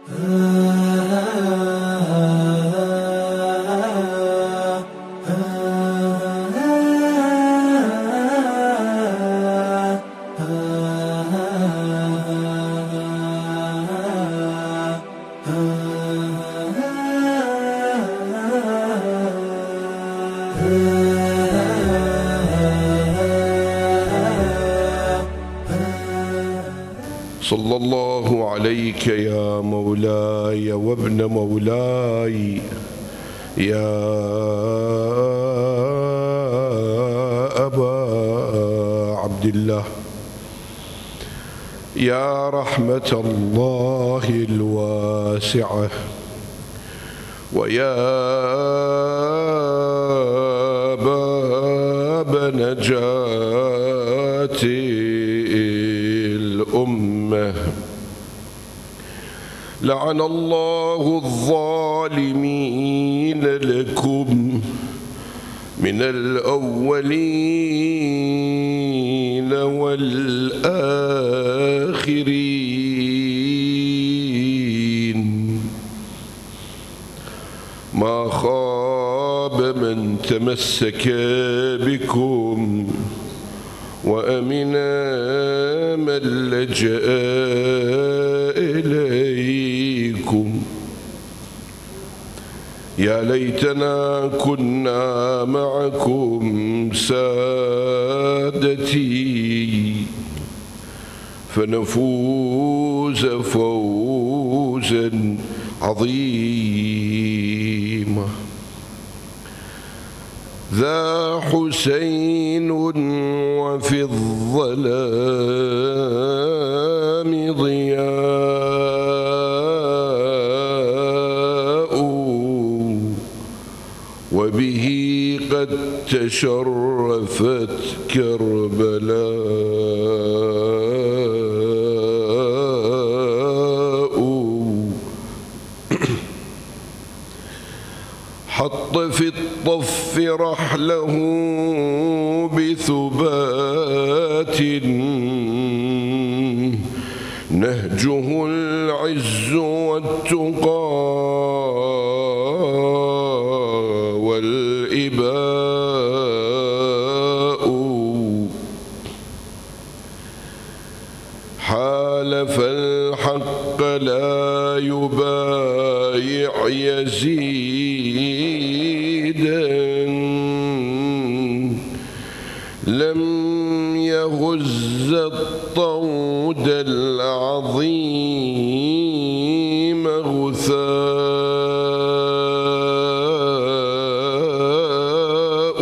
صلى الله عليك يا مولاي وابن مولاي يا أبا عبد الله، يا رحمة الله الواسعة، ويا باب نجاة الأمة. لعن الله الظالمين لكم من الأولين والآخرين. ما خاب من تمسك بكم وأمن من لجأ إليكم. يا ليتنا كنا معكم سادتي فنفوز فوزا عظيما. ذا حسين وفي الظلام ضياء، وبه قد تشرفت كربلاء. حط في الطف رحله بثبات، نهجه العز والتقى والإباء. حالف الحق لا يبايع يزيدا، لم يهز الطود العظيم غثاء،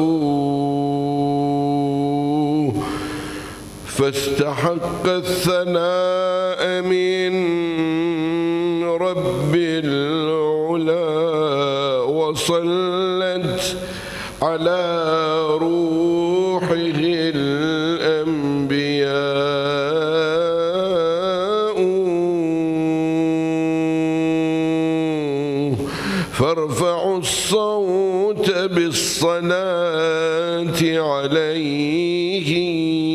فاستحق الثناء من رب العلا، وصلت على روحه الأنبياء. فارفعوا الصوت بالصلاة عليه،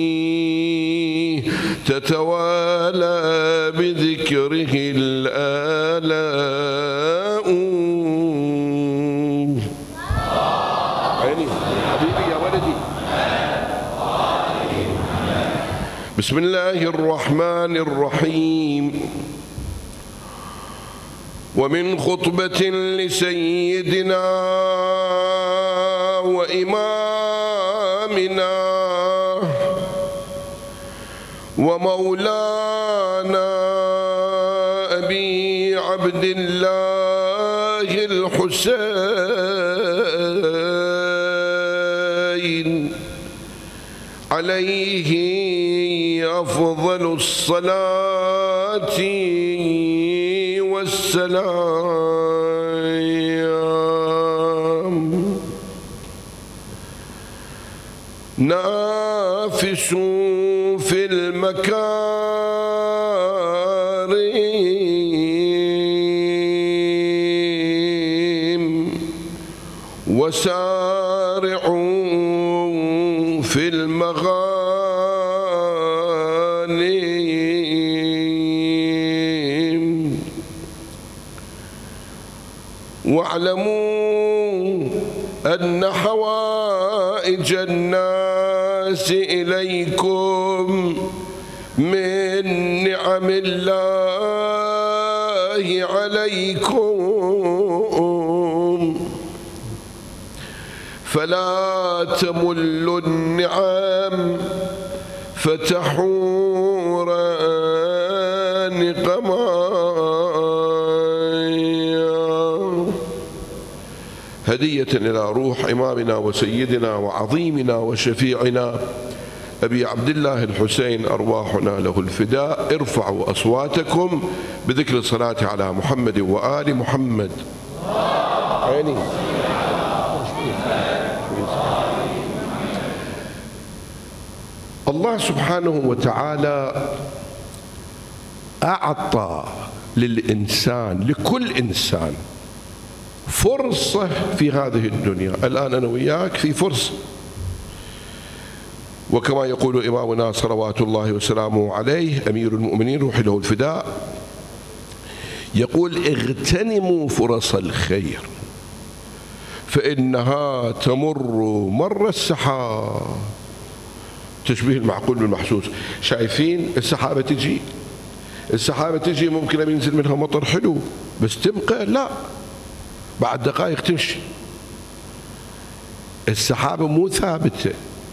تتوالى بذكره الآلاء. عيني حبيبي يا ولدي. بسم الله الرحمن الرحيم. ومن خطبة لسيدنا وإمامنا ومولانا أبي عبد الله الحسين عليه أفضل الصلاة والسلام. نافس في المكارم، وسارعوا في المغانم، واعلموا أن حوائج الناس إليكم من نعم الله عليكم، فلا تملوا النعم فتحورا نقمايا. هدية إلى روح إمامنا وسيدنا وعظيمنا وشفيعنا أبي عبد الله الحسين، أرواحنا له الفداء. ارفعوا أصواتكم بذكر الصلاة على محمد وآل محمد. عيني. الله سبحانه وتعالى أعطى للإنسان، لكل إنسان، فرصة في هذه الدنيا. الآن أنا وياك في فرصة، وكما يقول إمامنا صلوات الله وسلامه عليه أمير المؤمنين روح له الفداء، يقول: اغتنموا فرص الخير فإنها تمر مر السحاب. تشبيه المعقول بالمحسوس. شايفين السحابة تجي، السحابة تجي ممكن ينزل منها مطر حلو، بس تبقى لا، بعد دقائق تمشي. السحابة مو ثابتة،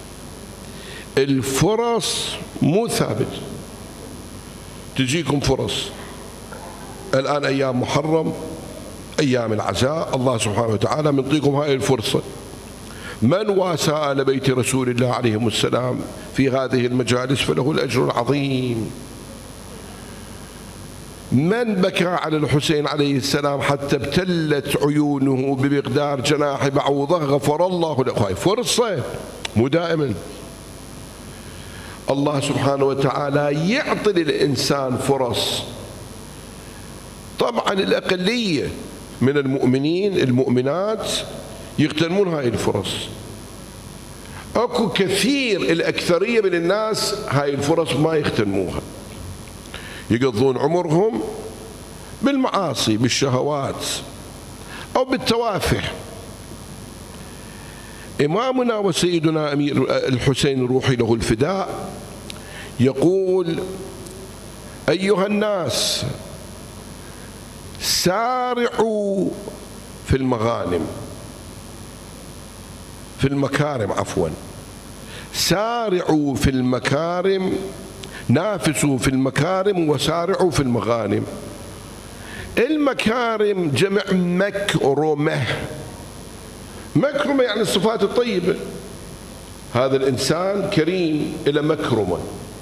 الفرص مو ثابتة. تجيكم فرص الآن أيام محرم، أيام العزاء، الله سبحانه وتعالى منطيكم هاي الفرصة. من واسى آل بيت رسول الله عليهم السلام في هذه المجالس فله الأجر العظيم. من بكى على الحسين عليه السلام حتى ابتلت عيونه بمقدار جناح بعوضة غفر الله له. هاي فرصة مو دائما. الله سبحانه وتعالى يعطي للإنسان فرص. طبعا الأقلية من المؤمنين المؤمنات يغتنمون هاي الفرص. اكو كثير الأكثرية من الناس هاي الفرص ما يغتنموها، يقضون عمرهم بالمعاصي، بالشهوات أو بالتوافه. إمامنا وسيدنا أمير الحسين روحي له الفداء يقول: أيها الناس سارعوا في المغانم، في المكارم عفوا، سارعوا في المكارم، نافسوا في المكارم وسارعوا في المغانم. المكارم جمع مكرمة. مكرمة يعني الصفات الطيبة. هذا الإنسان كريم إلى مكرمة،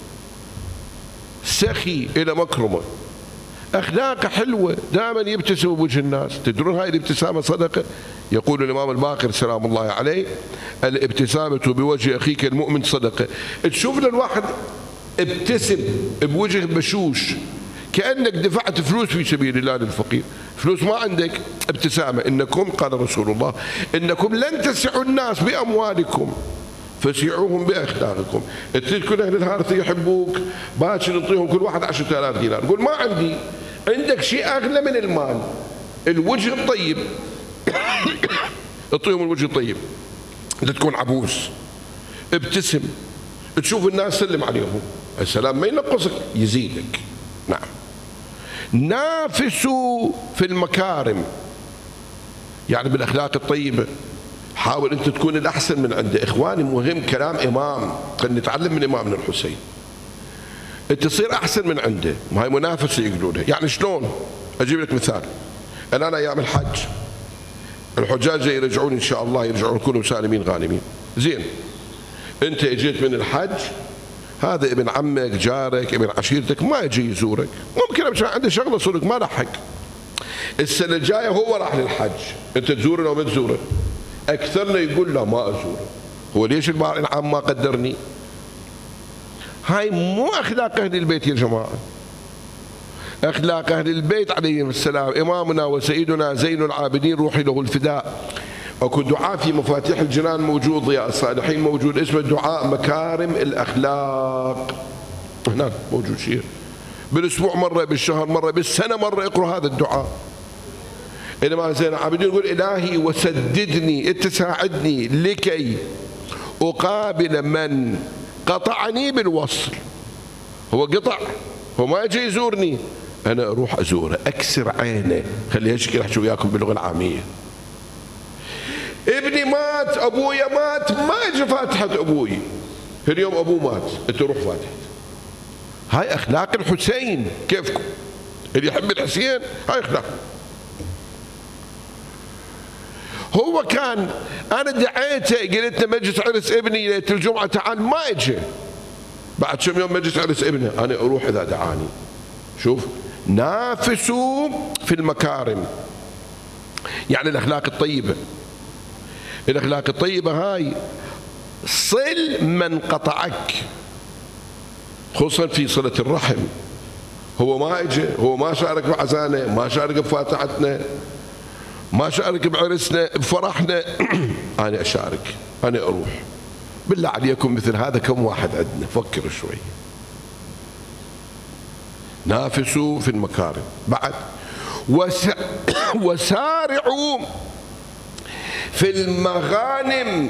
سخي إلى مكرمة، أخلاقه حلوة، دائما يبتسم بوجه الناس. تدرون هاي الابتسامة صدقة؟ يقول الإمام الباقر سلام الله عليه: الابتسامة بوجه أخيك المؤمن صدقة. تشوف الواحد ابتسم بوجه بشوش كأنك دفعت فلوس في سبيل الله للفقير، فلوس ما عندك، ابتسامة. إنكم قال رسول الله: إنكم لن تسعوا الناس بأموالكم فسعوهم بأخلاقكم. تكون أهل الهارث يحبوك، باكر نعطيهم كل واحد 10,000 دينار. قول ما عندي. عندك شيء أغلى من المال، الوجه الطيب. اعطيهم الوجه الطيب. أنت تكون عبوس، ابتسم، تشوف الناس سلم عليهم، السلام ما ينقصك يزيدك. نعم. نافسوا في المكارم يعني بالأخلاق الطيبة. حاول أنت تكون الأحسن من عنده. إخواني مهم كلام إمام، خلينا نتعلم من إمامنا الحسين. أنت تصير أحسن من عنده، ما هي منافسة يقولونها. يعني شلون؟ أجيب لك مثال. الآن أيام الحج الحجاج يرجعون إن شاء الله، يرجعون يكونوا سالمين غانمين. زين، أنت اجيت من الحج، هذا ابن عمك، جارك، ابن عشيرتك ما يجي يزورك، ممكن عشان عنده شغله صدق ما لحق. السنه الجايه هو راح للحج، انت تزوره لو ما تزوره؟ اكثرنا يقول لا ما ازوره. هو ليش العام ما قدرني؟ هاي مو اخلاق اهل البيت يا جماعه. اخلاق اهل البيت عليهم السلام. امامنا وسيدنا زين العابدين روحي له الفداء، اكو دعاء في مفاتيح الجنان موجود، ضياء الصالحين موجود، اسمه دعاء مكارم الاخلاق. هناك موجود شيء بالاسبوع مره، بالشهر مره، بالسنه مره، اقروا هذا الدعاء. الإمام زين العابدين يقول إلهي وسددني، أنت ساعدني لكي أقابل من قطعني بالوصل. هو قطع، هو ما يجي يزورني، أنا أروح أزوره، أكسر عينه، خليه يشكي، أحكي وياكم باللغة العامية. ابني مات، أبويا مات، ما أجي فاتحة أبوي، اليوم أبوه مات، أنت روح فاتحة. هاي أخلاق الحسين. كيفكم؟ اللي يحب الحسين هاي أخلاق. هو كان، أنا دعيته، قلت له مجلس عرس ابني ليلة الجمعة تعال، ما أجي. بعد كم يوم مجلس عرس ابنه، أنا أروح إذا دعاني. شوف، نافسوا في المكارم، يعني الأخلاق الطيبة. الأخلاق الطيبة هاي صل من قطعك، خصوصا في صلة الرحم. هو ما اجى، هو ما شارك بعزانا، ما شارك بفاتحتنا، ما شارك بعرسنا بفرحنا، أنا أشارك، أنا أروح. بالله عليكم مثل هذا كم واحد عندنا؟ فكروا شوي. نافسوا في المكارم. بعد وسارعوا في المغانم.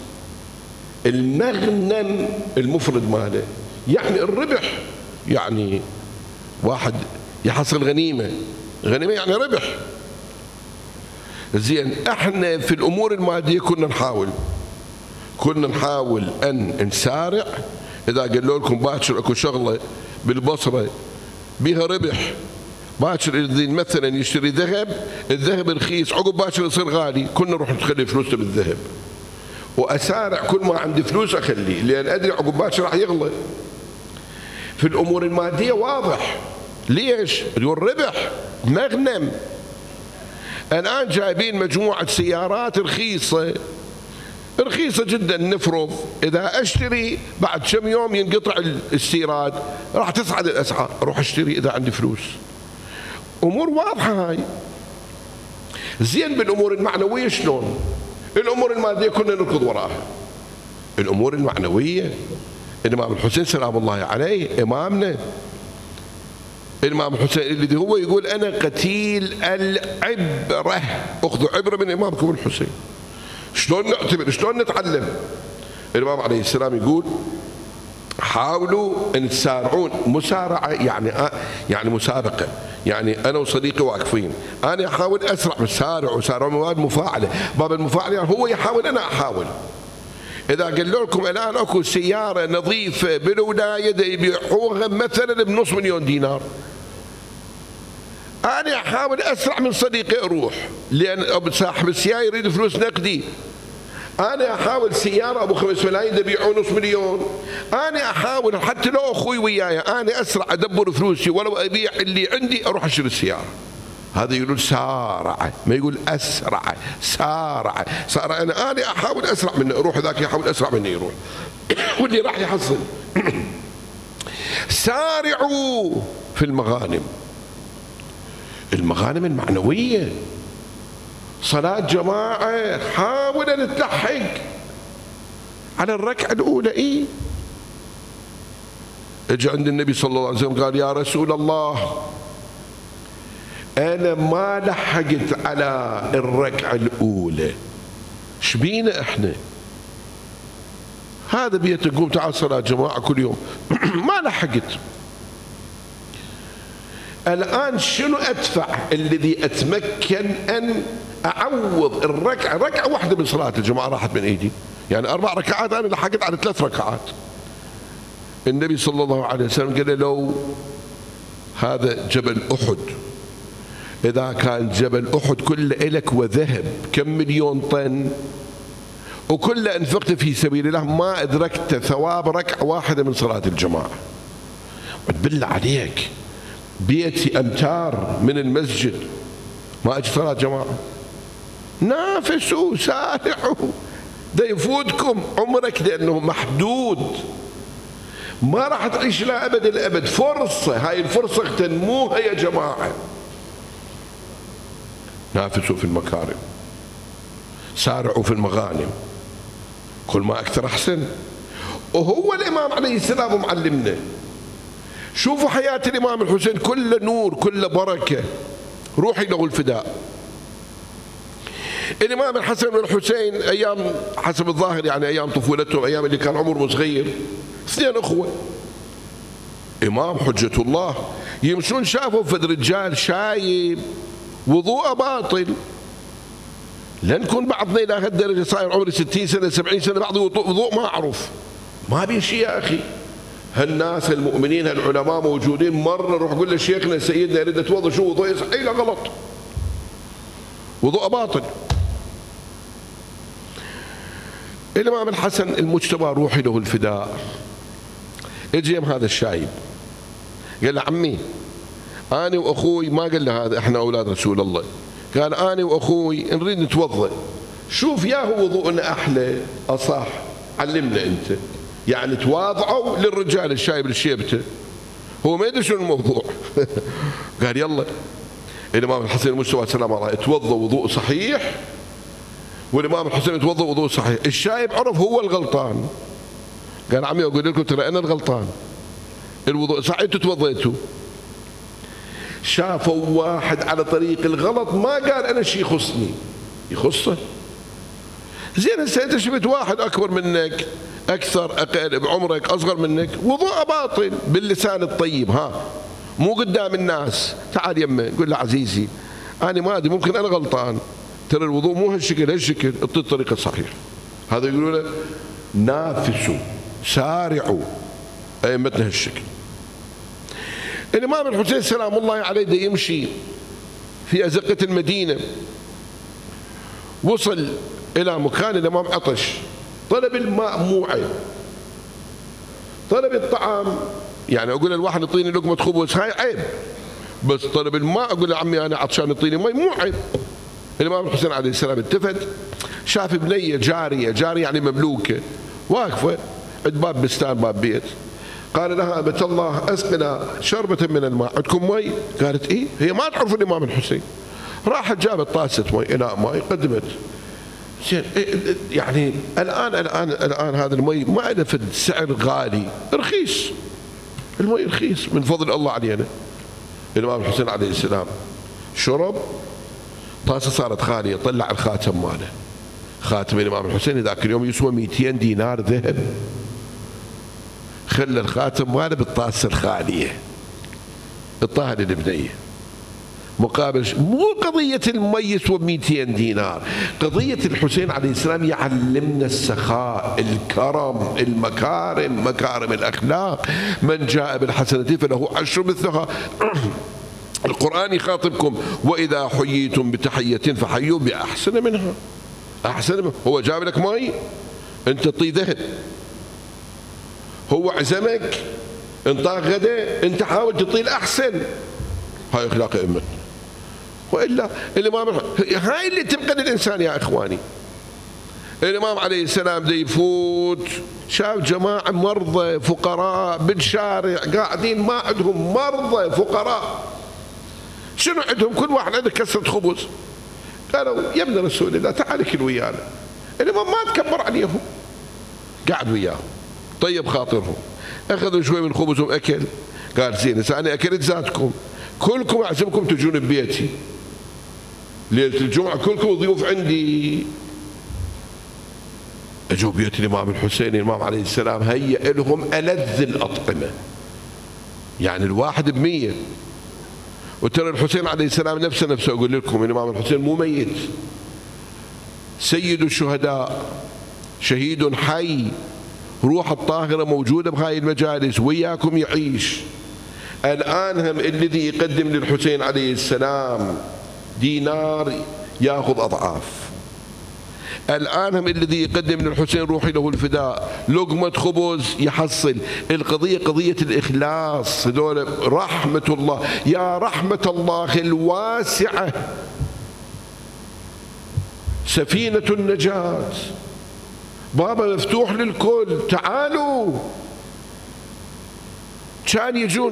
المغنم المفرد ماله يعني الربح، يعني واحد يحصل غنيمة، غنيمة يعني ربح. زين، احنا في الامور المادية كنا نحاول ان نسارع. اذا قالوا لكم باكر اكو شغلة بالبصرة بها ربح، باكر مثلا يشتري ذهب، الذهب رخيص، عقب باكر يصير غالي، كنا نروح نخلي فلوسنا بالذهب، واسارع كل ما عندي فلوس اخليه، لان ادري عقب باكر راح يغلى. في الامور المادية واضح. ليش؟ يقول ربح، مغنم. الان جايبين مجموعة سيارات رخيصة جدا، نفرض اذا اشتري بعد كم يوم ينقطع الاستيراد، راح تصعد الاسعار، اروح اشتري اذا عندي فلوس. امور واضحة هاي. زين، بالامور المعنوية شلون؟ الامور المادية كنا نركض وراها. الامور المعنوية، الامام الحسين سلام الله عليه امامنا، الامام الحسين الذي هو يقول انا قتيل العبرة، اخذوا عبرة من امامكم الحسين. شلون نعتبر، شلون نتعلم؟ الامام عليه السلام يقول حاولوا ان تسارعون. مسارعة يعني مسابقة، يعني انا وصديقي واقفين، انا احاول اسرع، مسارع وسارع مواد مفاعلة، باب المفاعلة يعني هو يحاول انا احاول. اذا قالوا لكم الان اكو سيارة نظيفة بالولاية يبيعوها مثلا بنص مليون دينار، انا احاول اسرع من صديقي اروح، لان صاحب السيارة يريد فلوس نقدي. انا احاول سيارة ابو 5 ملايين يبيعوا نص مليون، انا احاول حتى لو اخوي وياي، انا اسرع ادبر فلوسي، ولو ابيع اللي عندي اروح اشتري السيارة. هذا يقول سارع، ما يقول اسرع. سارع انا احاول اسرع منه اروح، ذاك يحاول اسرع مني يروح، واللي راح يحصل. سارعوا في المغانم. المغانم المعنوية، صلاة جماعة، حاول ان تلحق على الركعة الأولى. اجى عند النبي صلى الله عليه وسلم قال يا رسول الله أنا ما لحقت على الركعة الأولى، شبينا إحنا؟ هذا بيت قوم تعال صلاة جماعة كل يوم ما لحقت. الآن شنو أدفع الذي أتمكن أن أعوض الركعة؟ ركعة واحدة من صلاة الجماعة راحت من إيدي، يعني 4 ركعات أنا لحقت على 3 ركعات. النبي صلى الله عليه وسلم قال لو هذا جبل أحد، إذا كان جبل أحد كله إلك وذهب كم مليون طن وكله أنفقت في سبيل الله، ما أدركت ثواب ركعة واحدة من صلاة الجماعة. بالله عليك، بيتي أمتار من المسجد ما أجي صلاة جماعة. نافسوا سارعوا، ده يفوتكم عمرك لأنه محدود، ما راح تعيش لا أبد الأبد. فرصة، هاي الفرصة اغتنموها يا جماعة. نافسوا في المكارم، سارعوا في المغانم، كل ما أكثر أحسن. وهو الإمام عليه السلام معلمنا. شوفوا حياة الإمام الحسين كل نور كل بركة، روحي له الفداء. الإمام الحسن والحسين أيام حسب الظاهر يعني أيام طفولتهم، أيام اللي كان عمرهم صغير، اثنين أخوة إمام حجة الله، يمشون شافوا فد رجال شايب وضوءه باطل. لن نكون بعضنا إلى هالدرجة صاير عمري 60 سنة 70 سنة بعض وضوء ما أعرف، ما بين شيء يا أخي. هالناس المؤمنين هالعلماء موجودين، مرة نروح نقول لشيخنا سيدنا يريد أتوضأ، شو وضوء صحيح؟ لا غلط، وضوء باطل. الإمام الحسن المجتبى روحي له الفداء، اجي هذا الشايب قال له عمي أنا وأخوي، ما قال له هذا إحنا أولاد رسول الله، قال أنا وأخوي نريد نتوضأ، شوف يا هو وضوءنا أحلى أصح، علمنا أنت. يعني تواضعوا للرجال الشايب اللي شيبته، هو ما يدري شنو الموضوع. قال يلا. الإمام الحسن المجتبى سلام الله يتوضأ وضوء صحيح، والإمام الحسين يتوضأ وضوء صحيح. الشايب عرف هو الغلطان، قال عمي أقول لكم ترى أنا الغلطان، الوضوء صحيح أنتوا توضيتوا. شافوا واحد على طريق الغلط، ما قال أنا شيء يخصني، يخصه. زين هسه أنت شفت واحد أكبر منك، أكثر أقل بعمرك، أصغر منك، وضوء باطل باللسان الطيب، ها مو قدام الناس، تعال يمه قول له عزيزي أنا ما أدري ممكن أنا غلطان، ترى الوضوء مو هالشكل، هالشكل اعطي الطريقة الصحيحة. هذا يقولون له نافسوا سارعوا أئمتنا هالشكل. الإمام الحسين سلام الله عليه دا يمشي في أزقة المدينة، وصل إلى مكان الإمام عطش، طلب الماء مو عيب، طلب الطعام يعني أقول الواحد يعطيني لقمة خبز هاي عيب، بس طلب الماء أقول له عمي أنا عطشان يعطيني مي مو عيب. الإمام الحسين عليه السلام التفت شاف بنية جارية يعني مملوكة واقفة عند باب بستان باب بيت، قال لها أبت الله أسقنا شربة من الماء، عندكم مي؟ قالت إيه، هي ما تعرف الإمام الحسين، راحت جابت طاسة مي إناء مي قدمت. زين يعني الآن هذا المي ما له فد سعر غالي، رخيص، المي رخيص من فضل الله علينا. الإمام الحسين عليه السلام شرب، طاسة صارت خالية، طلع الخاتم ماله، خاتم الإمام الحسين ذاك اليوم يسوى 200 دينار ذهب، خلى الخاتم ماله بالطاسة الخالية، اعطاها للبنية مقابل مو قضية المي يسوى 200 دينار، قضية الحسين عليه السلام يعلمنا السخاء، الكرم، المكارم، مكارم الأخلاق. من جاء بالحسنة فله 10 مثلها. القرآن يخاطبكم وإذا حييتم بتحية فحيوا بأحسن منها، أحسن منها. هو جاب لك مي أنت تعطيه ذهب، هو عزمك انطاك غدا أنت حاول تعطيه الأحسن. هاي أخلاق أئمتنا، وإلا الإمام هاي اللي تبقى للإنسان يا إخواني. الإمام عليه السلام دا يفوت شاف جماعة مرضى فقراء بالشارع قاعدين ما عندهم، مرضى فقراء شنو عندهم؟ كل واحد عنده كسرة خبز. قالوا يا ابن رسول الله تعال كل ويانا. الإمام ما تكبر عليهم، قعد وياهم طيب خاطرهم، أخذوا شوي من خبزهم أكل. قال زين هسه أنا أكلت ذاتكم، كلكم أعزمكم تجون ببيتي ليلة الجمعة، كلكم ضيوف عندي. اجوا بيت الإمام الحسين، الإمام عليه السلام هيأ لهم ألذ الأطعمة، يعني الواحد ب100. وترى الحسين عليه السلام نفسه أقول لكم الإمام الحسين مو ميت، سيد الشهداء، شهيد حي، روح الطاهرة موجودة بهاي المجالس وياكم يعيش. الآن هم الذي يقدم للحسين عليه السلام دينار ياخذ أضعاف، الآن هم الذي يقدم للحسين روحي له الفداء لقمة خبز يحصل. القضية قضية الإخلاص، هذول رحمة الله، يا رحمة الله الواسعة، سفينة النجاة، بابا مفتوح للكل، تعالوا. كان يجون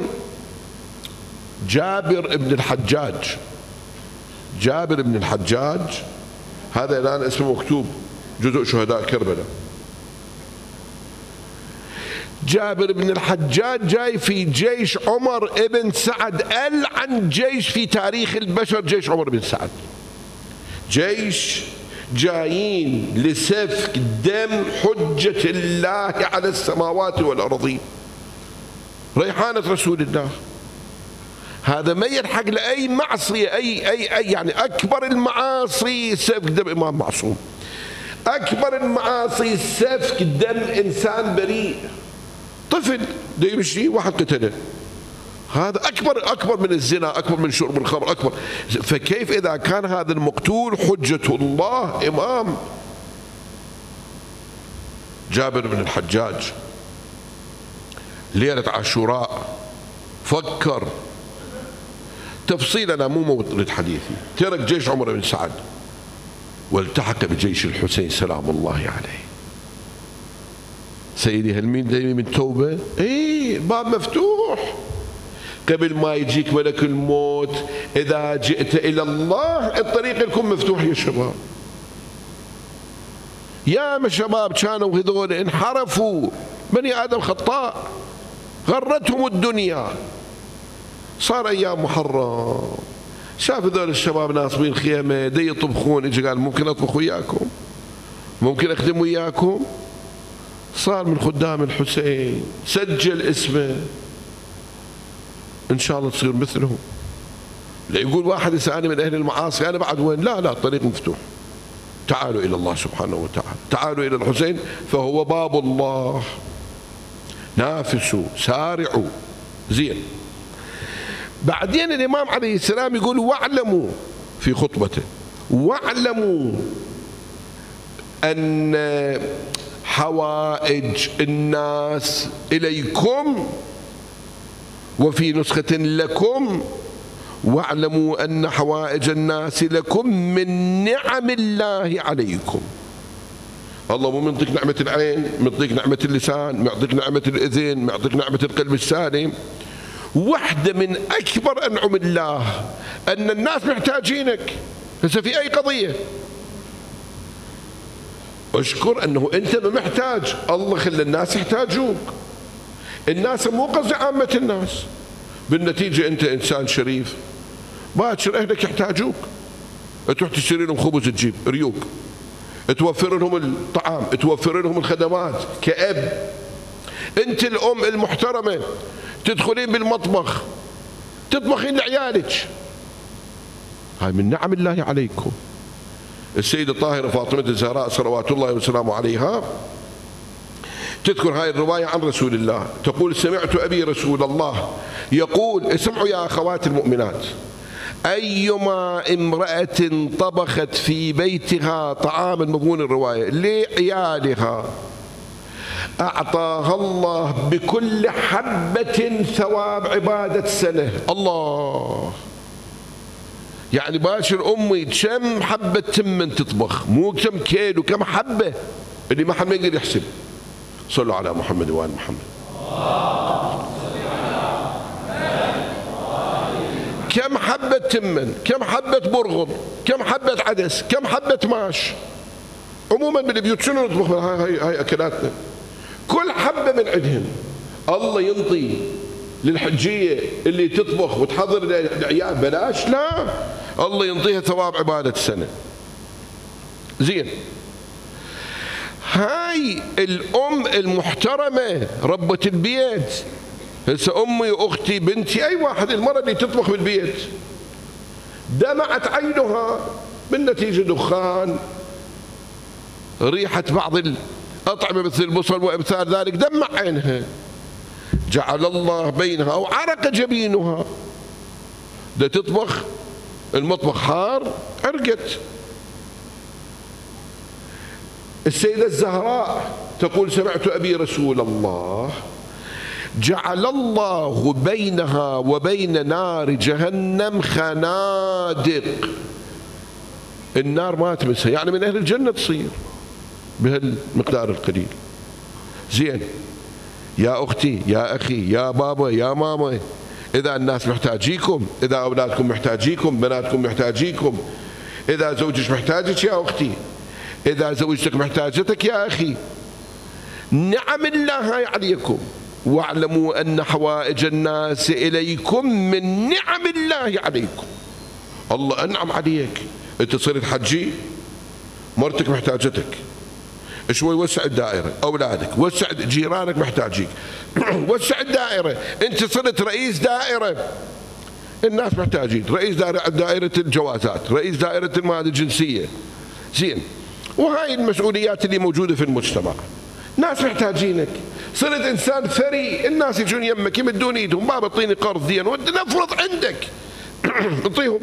جابر بن الحجاج، جابر بن الحجاج هذا الآن اسمه مكتوب جزء شهداء كربلاء. جابر بن الحجاج جاي في جيش عمر بن سعد، ألعن جيش في تاريخ البشر جيش عمر بن سعد، جيش جايين لسفك دم حجة الله على السماوات والأرضين، ريحانة رسول الله. هذا ما يلحق لأي معصية، أي يعني أكبر المعاصي سفك دم إمام معصوم، أكبر المعاصي سفك دم إنسان بريء، طفل ده يمشي واحد قتله، هذا أكبر من الزنا، أكبر من شرب الخمر، أكبر. فكيف إذا كان هذا المقتول حجة الله إمام؟ جابر بن الحجاج ليلة عاشوراء فكر تفصيل، أنا مو مورد حديثي، ترك جيش عمر بن سعد والتحق بجيش الحسين سلام الله عليه. سيدي هل مين دايما من توبة؟ ايه الباب مفتوح قبل ما يجيك ملك الموت. إذا جئت إلى الله الطريق لكم مفتوح يا شباب. يا شباب كانوا هذول انحرفوا، بني آدم خطاء، غرتهم الدنيا، صار أيام محرم، شاف هذول الشباب ناصبين خيمة دي يطبخون، اجى قال ممكن أطبخ وياكم، ممكن أخدم وياكم، صار من خدام الحسين، سجل اسمه، إن شاء الله تصير مثله. لا يقول واحد يسألني من أهل المعاصي أنا بعد وين؟ لا الطريق مفتوح، تعالوا إلى الله سبحانه وتعالى، تعالوا إلى الحسين فهو باب الله، نافسوا سارعوا. زين، بعدين الإمام عليه السلام يقول واعلموا في خطبته، واعلموا أن حوائج الناس إليكم، وفي نسخة لكم، واعلموا أن حوائج الناس لكم من نعم الله عليكم. الله مو منطيك نعمة العين، منطيك نعمة اللسان، معطيك نعمة الإذن، معطيك نعمة القلب السالم. واحدة من أكبر أنعم الله أن الناس محتاجينك. هسه في أي قضية اشكر أنه أنت ما محتاج، الله خلى الناس يحتاجوك. الناس مو قصدي عامة الناس، بالنتيجة أنت إنسان شريف، باكر أهلك يحتاجوك، تروح تشتري لهم خبز، تجيب ريوق، توفر لهم الطعام، توفر لهم الخدمات كأب. أنت الأم المحترمة تدخلين بالمطبخ تطبخين لعيالك، هاي من نعم الله عليكم. السيدة الطاهرة فاطمة الزهراء صلوات الله وسلامه عليها تذكر هاي الرواية عن رسول الله، تقول سمعت أبي رسول الله يقول، اسمعوا يا أخوات المؤمنات، أيما امرأة طبخت في بيتها طعاما، مضمون الرواية، لعيالها أعطاها الله بكل حبة ثواب عبادة سنة. الله، يعني باشر أمي كم حبة تمن تطبخ، مو كم كيلو، كم حبة، اللي ما حد ما يقدر يحسب. صلوا على محمد وآل محمد. كم حبة تمن، كم حبة برغل، كم حبة عدس، كم حبة ماش. عموما بالبيوت شنو نطبخ؟ هاي أكلاتنا، كل حبة من عندهم. الله ينطي للحجية اللي تطبخ وتحضر العيال بلاش، لا، الله ينطيها ثواب عبادة سنة. زين، هاي الأم المحترمة ربة البيت. هسه أمي أختي بنتي أي واحد، المرأة اللي تطبخ بالبيت دمعت عينها من نتيجة دخان، ريحة بعض الأطعمة مثل البصل وأمثال ذلك، دمع عينها، جعل الله بينها أو عرق جبينها. ده تطبخ المطبخ حار، عرقت. السيدة الزهراء تقول سمعت أبي رسول الله جعل الله بينها وبين نار جهنم خنادق، النار ما تمسها، يعني من أهل الجنة تصير بهالمقدار القليل. زين يا أختي يا أخي يا بابا يا ماما، إذا الناس محتاجيكم، إذا أولادكم محتاجيكم، بناتكم محتاجيكم، إذا زوجك محتاجك يا أختي، إذا زوجتك محتاجتك يا أخي، نعم الله هاي عليكم. واعلموا أن حوائج الناس إليكم من نعم الله عليكم. الله أنعم عليك، أنت صرت حجي مرتك محتاجتك، شوي وسع الدائرة، أولادك، وسع، جيرانك محتاجيك، وسع الدائرة، أنت صرت رئيس دائرة، الناس محتاجين، رئيس دائرة الجوازات، رئيس دائرة المواد الجنسية، زين، وهاي المسؤوليات اللي موجودة في المجتمع، ناس محتاجينك، صرت إنسان ثري، الناس يجون يمك يمدون ايدهم، بابا اعطيني قرض دين، نفرض عندك اعطيهم.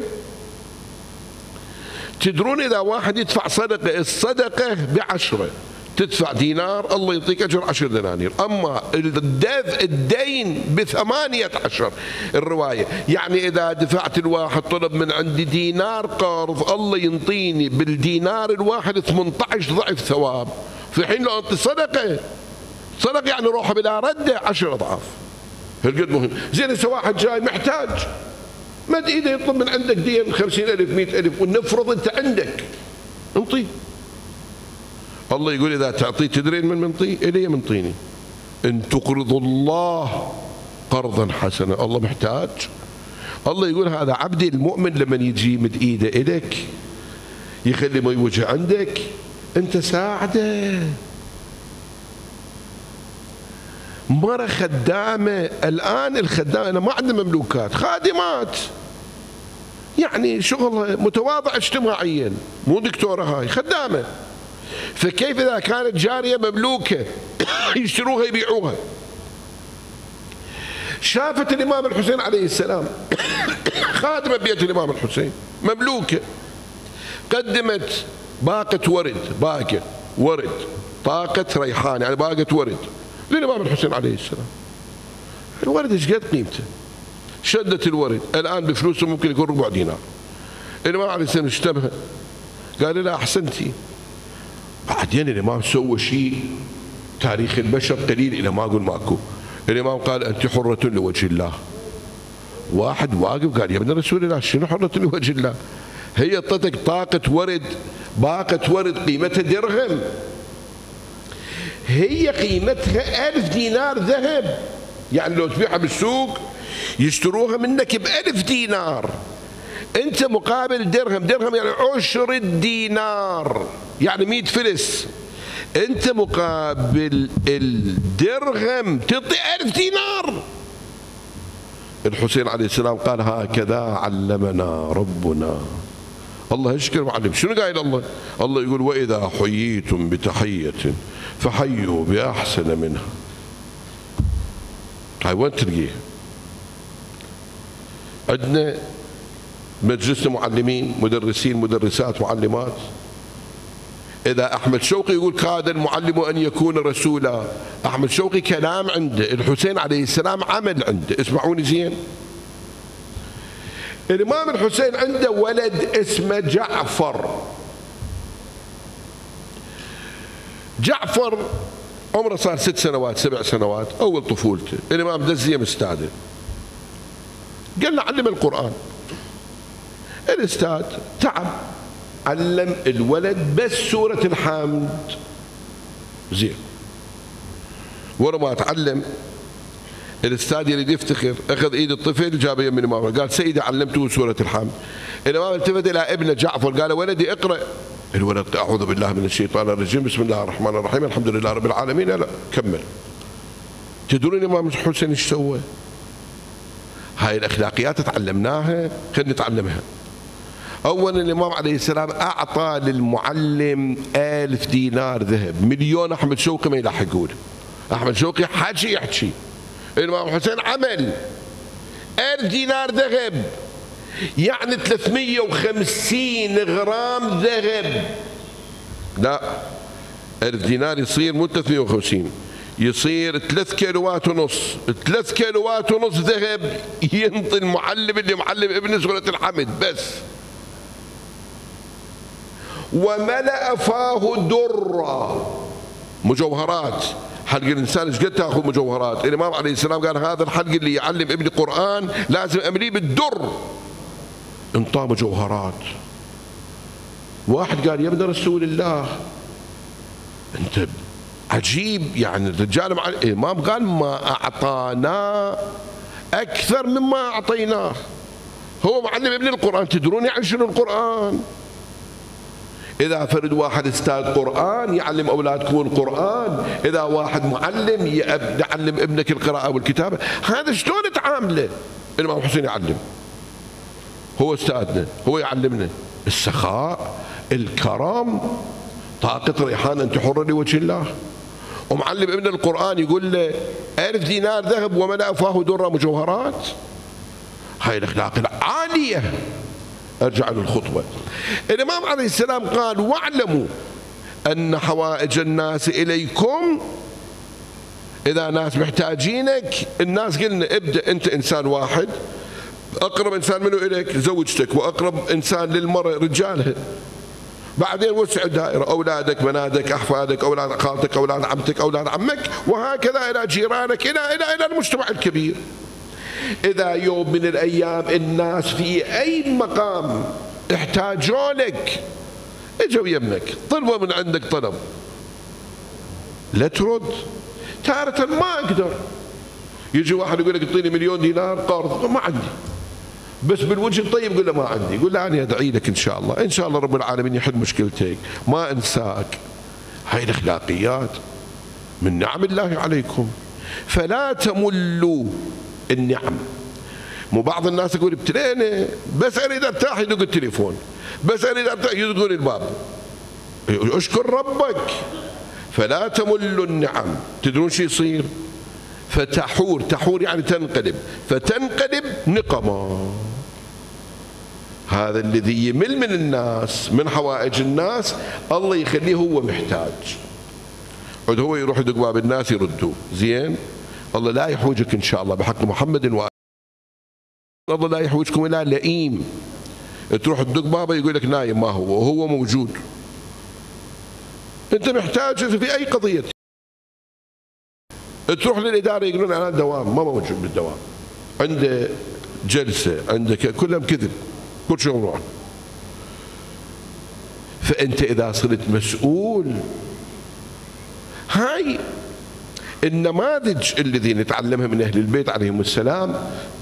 تدرون إذا واحد يدفع صدقة، الصدقة ب10، تدفع دينار الله يعطيك أجر 10 دنانير، أما الدين ب18 الرواية، يعني إذا دفعت الواحد طلب من عندي دينار قرض الله ينطيني بالدينار الواحد 18 ضعف ثواب، في حين لو أنت صدقة يعني روحه بلا رده 10 أضعاف. هالقد مهم. زين هسه واحد جاي محتاج، مد ايده يطلب من عندك دين 50,000 100,000، ونفرض انت عندك انطيه. الله يقول اذا تعطيه تدرين من منطيه؟ الي منطيني. ان تقرضوا الله قرضا حسنا، الله محتاج. الله يقول هذا عبدي المؤمن لما يجي يمد ايده الك يخلي ما يوجه عندك انت ساعده. مرة خدامة، الآن الخدامة أنا ما عندنا مملوكات، خادمات يعني شغل متواضع اجتماعيا، مو دكتورة هاي، خدامة. فكيف إذا كانت جارية مملوكة يشتروها يبيعوها؟ شافت الإمام الحسين عليه السلام خادمة بيت الإمام الحسين مملوكة، قدمت باقة ورد، طاقة ريحان يعني باقة ورد للإمام الحسين عليه السلام. الورد ايش قد قيمته؟ شدت الورد، الآن بفلوسه ممكن يكون 4 دينار. الإمام عليه السلام اشتبه، قال لا أحسنتي. بعدين الإمام سوى شيء تاريخ البشر قليل إلى ما أقول ماكو. الإمام قال أنت حرة لوجه الله. واحد واقف قال يا ابن رسول الله شنو حرة لوجه الله؟ هي اعطتك باقة ورد قيمتها درهم، هي قيمتها 1000 دينار ذهب، يعني لو تبيعها بالسوق يشتروها منك ب1000 دينار، انت مقابل درهم يعني عشر الدينار، يعني 100 فلس، انت مقابل الدرهم تعطي 1000 دينار. الحسين عليه السلام قال هكذا علمنا ربنا. الله يشكر معلم. شنو قايل الله؟ الله يقول وإذا حييتم بتحية فحيوا بأحسن منها. هاي وين تلقيها؟ عندنا مجلسنا معلمين، مدرسين، مدرسات، معلمات. إذا أحمد شوقي يقول كاد المعلم أن يكون رسولا، أحمد شوقي كلام عنده، الحسين عليه السلام عمل عنده. اسمعوني زين، الإمام الحسين عنده ولد اسمه جعفر عمره صار 6 سنوات 7 سنوات، أول طفولته. الإمام دزيه مستعدل، قال له علم القرآن. الأستاذ تعب، علم الولد بس سورة الحمد. زين، ورا ما تعلم الأستاذ يريد يفتخر، أخذ إيد الطفل جابه يم الإمام، قال سيدي علمته سورة الحمد. الإمام التفت إلى ابنه جعفر قال ولدي اقرأ. الولد أعوذ بالله من الشيطان الرجيم، بسم الله الرحمن الرحيم، الحمد لله رب العالمين. لا كمل. تدرون الإمام الحسين ايش سوى؟ هاي الأخلاقيات تعلمناها، خلينا نتعلمها. أولا الإمام عليه السلام أعطى للمعلم 1000 دينار ذهب، مليون أحمد شوقي ما يلاحقون. أحمد شوقي يحكي، الإمام الحسين عمل 1000 دينار ذهب، يعني 350 غرام ذهب. لا، 1000 دينار يصير مو 350، يصير 3 كيلوات ونص. 3 كيلوات ونص ذهب ينطي المعلم اللي معلم ابن سورة الحمد بس. وملأ فاه درة، مجوهرات. حلق الإنسان ايش قد تاخذ مجوهرات؟ الإمام عليه السلام قال هذا الحلق اللي يعلم ابني قرآن لازم أمليه بالدر. انطاه مجوهرات. واحد قال يا ابن رسول الله أنت عجيب، يعني الرجال مع الإمام قال ما أعطانا أكثر مما أعطيناه، هو معلم ابن القرآن. تدرون يعني شنو القرآن؟ إذا فرد واحد استاذ قرآن يعلم أولادكم القرآن، إذا واحد معلم يعلم ابنك القراءة والكتابة. هذا شلون تعامله؟ الإمام الحسين يعلم، هو استاذنا، هو يعلمنا السخاء، الكرم، طاقة ريحان أنت حر لوجه الله. ومعلم ابن القرآن يقول له 1000 دينار ذهب وملأ فاه درة مجوهرات. هاي الأخلاق العالية. أرجع للخطبة. الإمام عليه السلام قال: واعلموا أن حوائج الناس إليكم. إذا ناس محتاجينك، الناس قلنا ابدأ أنت إنسان واحد، أقرب إنسان منه إليك زوجتك، وأقرب إنسان للمرأة رجالها، بعدين وسع الدائرة، أولادك، بناتك، أحفادك، أولاد خالتك، أولاد عمتك، أولاد عمك، وهكذا إلى جيرانك، إلى المجتمع الكبير. إذا يوم من الأيام الناس في أي مقام احتاجوا لك، اجوا يمك طلبوا من عندك طلب، لا ترد. تارة ما أقدر، يجي واحد يقول لك اعطيني 1,000,000 دينار قرض، ما عندي، بس بالوجه الطيب يقول له ما عندي، يقول له أنا أدعي لك إن شاء الله، إن شاء الله رب العالمين يحل مشكلتك، ما أنساك. هاي الأخلاقيات من نعم الله عليكم، فلا تملوا النعم. مو بعض الناس يقول ابتلينا، بس اريد ارتاح يدق التليفون، بس اريد ارتاح يدقون الباب. اشكر ربك. فلا تملوا النعم. تدرون شو يصير؟ تحور يعني تنقلب، فتنقلب نقما. هذا الذي يمل من الناس، من حوائج الناس، الله يخليه هو محتاج، عود هو يروح يدق باب الناس يردوه. زين، الله لا يحوجك إن شاء الله بحق محمد وآله. الله لا يحوجكم إلى لئيم تروح تدق بابه يقول لك نايم، ما هو وهو موجود. أنت محتاج في أي قضية، تروح للإدارة يقولون أنا دوام، ما موجود بالدوام، عنده جلسة، عندك كلهم كذب، كل شيء ممنوع. فأنت إذا صرت مسؤول، هاي النماذج الذي نتعلمها من أهل البيت عليهم السلام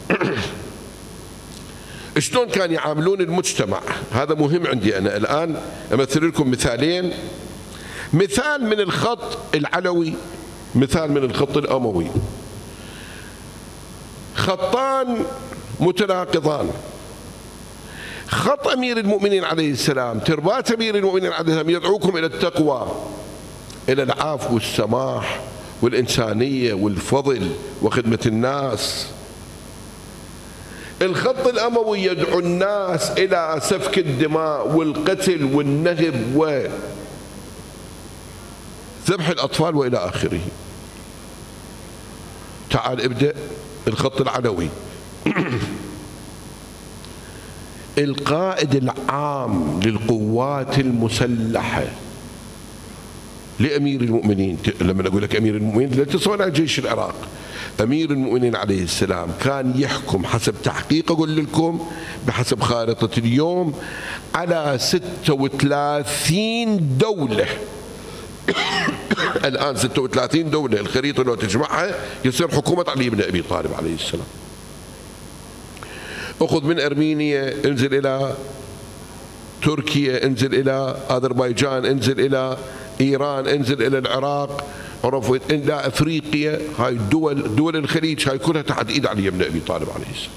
شلون كان يعاملون المجتمع. هذا مهم عندي أنا. الآن أمثل لكم مثالين، مثال من الخط العلوي، مثال من الخط الأموي. خطان متناقضان. خط أمير المؤمنين عليه السلام، تربات أمير المؤمنين عليه السلام يدعوكم إلى التقوى، إلى العفو والسماح والإنسانية والفضل وخدمة الناس. الخط الأموي يدعو الناس إلى سفك الدماء والقتل والنهب وذبح الأطفال وإلى آخره. تعال ابدأ الخط العلوي. القائد العام للقوات المسلحة لأمير المؤمنين، لما أقول لك أمير المؤمنين لا تصور على جيش العراق، أمير المؤمنين عليه السلام كان يحكم حسب تحقيق، أقول لكم بحسب خارطة اليوم، على 36 دولة. الآن 36 دولة، الخريطة لو تجمعها يصير حكومة علي بن أبي طالب عليه السلام. أخذ من أرمينيا، انزل إلى تركيا، انزل إلى أذربيجان، انزل إلى إيران، انزل إلى العراق، عرفت، إلى أفريقيا. هاي دول الخليج هاي كلها تحت إيد علي بن أبي طالب عليه السلام.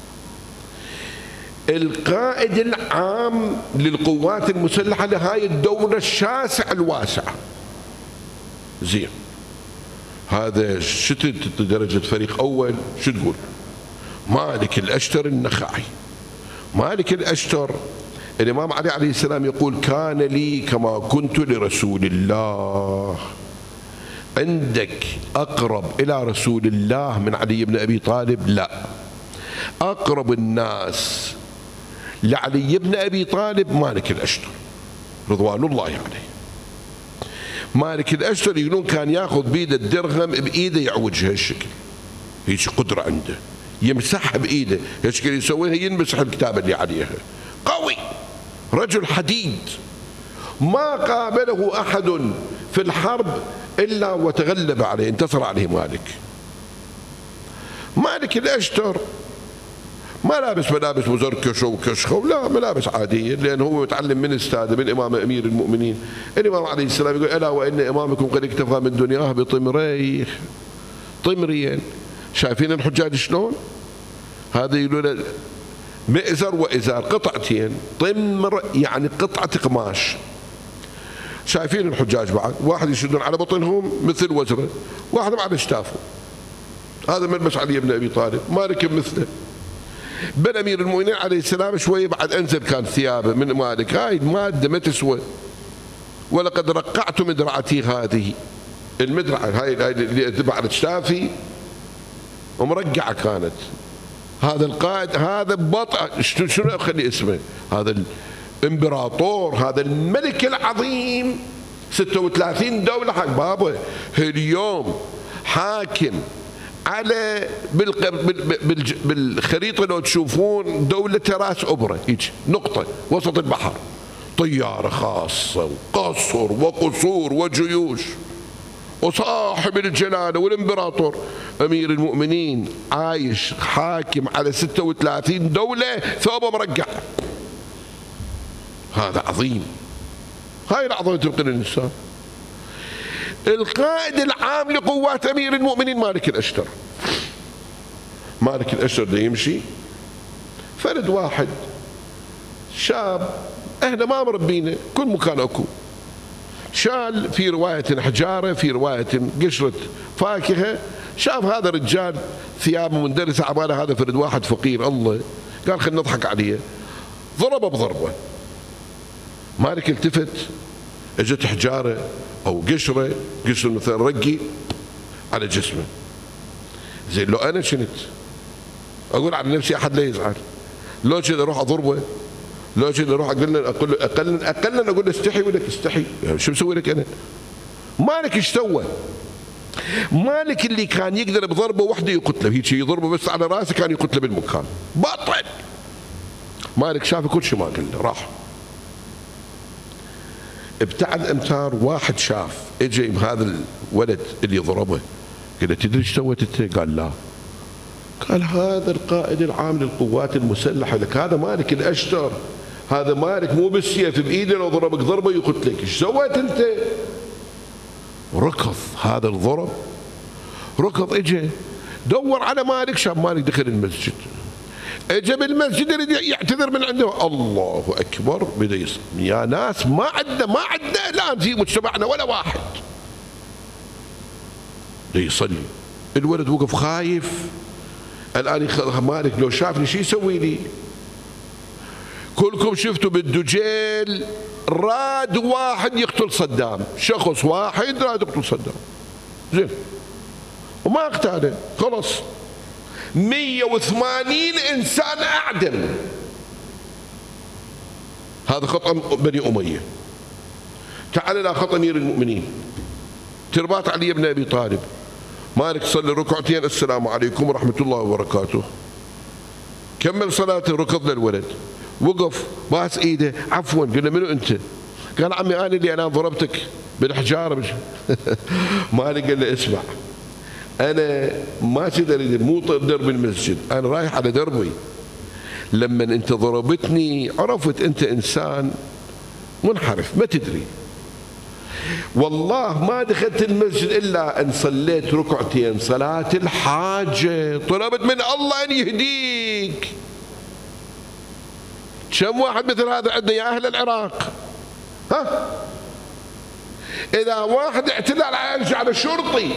القائد العام للقوات المسلحة لهاي الدولة الشاسعة الواسعة. زين، هذا شتت درجة فريق أول، شو تقول؟ مالك الأشتر النخعي. مالك الأشتر الإمام علي عليه السلام يقول: كان لي كما كنت لرسول الله. عندك أقرب إلى رسول الله من علي بن أبي طالب؟ لا. أقرب الناس لعلي بن أبي طالب مالك الأشتر رضوان الله عليه. مالك الأشتر يقولون كان ياخذ بيده الدرهم بإيده يعوجها هالشكل، هيك قدرة عنده، يمسحها بإيده هالشكل يسويها، ينمسح الكتابة اللي عليها. قوي، رجل حديد، ما قابله أحد في الحرب إلا وتغلب عليه، انتصر عليه مالك. مالك الأشتر ما لابس ملابس مزركشة وكشخة، لا ملابس عادية، لأن هو متعلم من استاذه من إمام أمير المؤمنين. الإمام عليه السلام يقول ألا وإن إمامكم قد اكتفى من دنياه بطمريه، طمرين. شايفين الحجاج شلون؟ هذا يقولون مئزر وإزار، قطعتين، طمر يعني قطعة قماش. شايفين الحجاج بعد واحد يشدون على بطنهم مثل وزره، واحد على اشتافه. هذا ملبس علي بن أبي طالب، ما ركب مثله. بن أمير المؤمنين عليه السلام شوي بعد أنزل كان ثيابه من مالك، هاي المادة ما تسوى. ولقد رقعت مدرعتي هذه، المدرعة هاي اللي تبع على اشتافي ومرقعة كانت. هذا القائد هذا بطأ، شنو أخلي اسمه؟ هذا الإمبراطور، هذا الملك العظيم، 36 دولة حق بابه. اليوم حاكم على بالخريطة لو تشوفون دولة راس أبرة، هيك نقطة وسط البحر، طيارة خاصة وقصر وقصور وجيوش، وصاحب الجلالة والإمبراطور أمير المؤمنين عايش حاكم على 36 دولة ثوبه مرقع. هذا عظيم، هاي العظمة تبقى للإنسان. القائد العام لقوات أمير المؤمنين مالك الأشتر. مالك الأشتر ده يمشي، فرد واحد شاب، احنا ما مربينا، كل مكان اكو. شال في رواية حجارة، في رواية قشرة فاكهة. شاف هذا الرجال ثيابه مندرسة، عباله هذا فرد واحد فقير، الله قال خلينا نضحك عليه، ضربه بضربة. مالك التفت، اجت حجارة او قشرة مثلا رقي على جسمه. زين لو انا شنت اقول على نفسي احد لا يزعل، لو كذا اروح اضربه، لو كذا اروح اقول له اقلا اقول له استحي، ولك استحي، يعني شو مسوي لك انا؟ مالك ايش سوى؟ مالك اللي كان يقدر بضربه وحده يقتله، هيك يضربه بس على راسه كان يقتله بالمكان، بطل. مالك شاف كل شيء ما قال له، راح ابتعد امتار. واحد شاف اجى هذا الولد اللي ضربه، قال له تدري ايش سويت انت؟ قال لا. قال هذا القائد العام للقوات المسلحه، لك هذا مالك الاشتر، هذا مالك مو بالسيف بايده، لو ضربك ضربه يقتلك، ايش سويت انت؟ ركض هذا الضرب، ركض اجى دور على مالك، شاف مالك دخل المسجد، اجى بالمسجد يريد يعتذر من عنده، الله اكبر، بدا يصلي. يا ناس ما عندنا الان في مجتمعنا ولا واحد بدا يصلي. الولد وقف خايف، الان مالك لو شافني شو يسوي لي؟ كلكم شفتوا بالدجيل راد واحد يقتل صدام، شخص واحد راد يقتل صدام، زين وما اقتاله، خلص 180 انسان اعدم. هذا خطأ بني اميه. تعال الى خطأ امير المؤمنين، تربات علي بن ابي طالب. مالك صلى ركعتين، السلام عليكم ورحمه الله وبركاته، كمل صلاته، ركض للولد، وقف باس ايده، عفوا، قال له منو انت؟ قال عمي انا اللي انا ضربتك بالحجاره. مالك قال له اسمع، انا ما كنت اريد مو درب المسجد، انا رايح على دربي. لما انت ضربتني عرفت انت انسان منحرف ما تدري، والله ما دخلت المسجد الا ان صليت ركعتين صلاه الحاجه، طلبت من الله ان يهديك. كم واحد مثل هذا عندنا يا اهل العراق؟ ها؟ اذا واحد اعتدى على شرطي،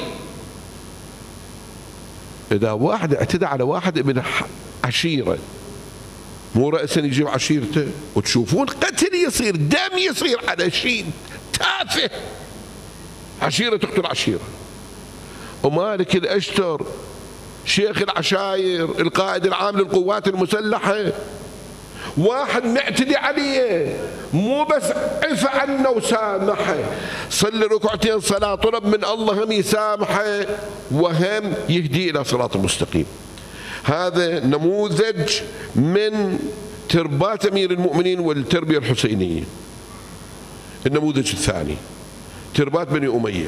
اذا واحد اعتدى على واحد من عشيره، مو رأسا يجيب عشيرته، وتشوفون قتل يصير، دم يصير على شيء تافه، عشيره تقتل عشيره. ومالك الاشتر شيخ العشاير، القائد العام للقوات المسلحه، واحد معتدي عليه، مو بس عفى عنه وسامحه، صلى ركعتين صلاة، طلب من الله هم يسامحه وهم يهدي إلى صراط المستقيم. هذا نموذج من تربات أمير المؤمنين والتربية الحسينية. النموذج الثاني تربات بني أمية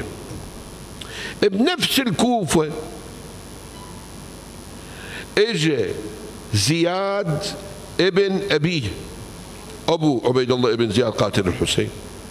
بنفس الكوفة. اجى زياد ابن أبيه، أبو عبيد الله ابن زياد قاتل الحسين.